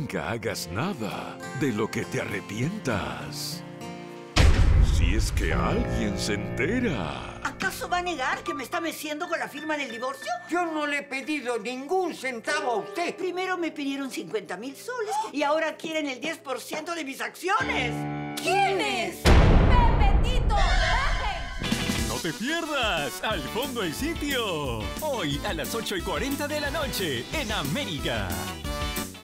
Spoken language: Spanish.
Nunca hagas nada de lo que te arrepientas. Si es que alguien se entera. ¿Acaso va a negar que me está meciendo con la firma del divorcio? Yo no le he pedido ningún centavo a usted. Primero me pidieron 50,000 soles y ahora quieren el 10% de mis acciones. ¿Quiénes? ¡Pepetito! ¡No te pierdas! ¡Al fondo el sitio! Hoy a las 8:40 de la noche en América.